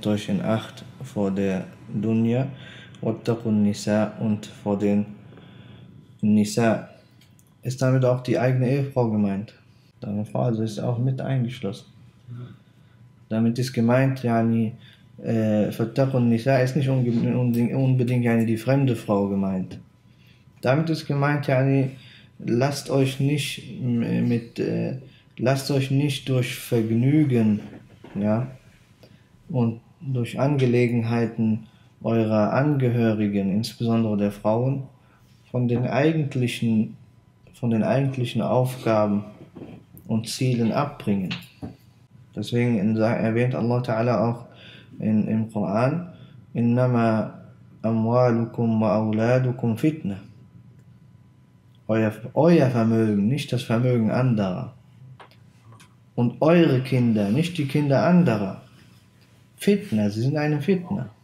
nehmt euch in Acht vor der Dunya, wattaqun Nisa, und vor den Nisa. Ist damit auch die eigene Ehefrau gemeint? Deine Frau, also ist auch mit eingeschlossen. Damit ist gemeint, wattaqun Nisa ist nicht unbedingt die fremde Frau gemeint. Damit ist gemeint, lasst euch nicht durch Vergnügen, und durch Angelegenheiten eurer Angehörigen, insbesondere der Frauen, von den eigentlichen Aufgaben und Zielen abbringen. Deswegen erwähnt Allah Ta'ala auch im Koran: Innama amwalukum wa awladukum fitna. Euer Vermögen, nicht das Vermögen anderer. Und eure Kinder, nicht die Kinder anderer. Fitna, sie sind eine Fitna.